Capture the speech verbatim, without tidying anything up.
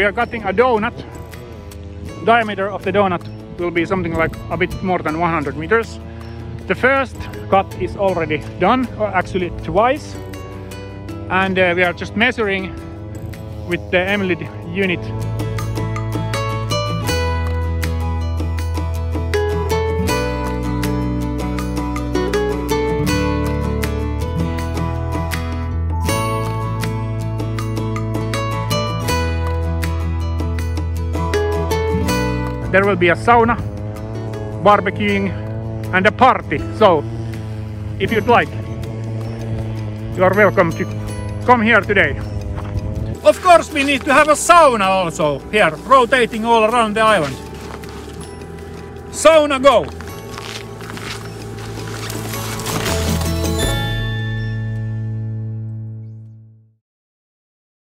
we are cutting a donut. Diameter of the donut will be something like a bit more than one hundred meters. The first cut is already done, or actually twice, and uh, we are just measuring with the M L I D unit. There will be a sauna, barbecuing, and a party. So, if you'd like, you are welcome to come here today. Of course, we need to have a sauna also here, rotating all around the island. Sauna go!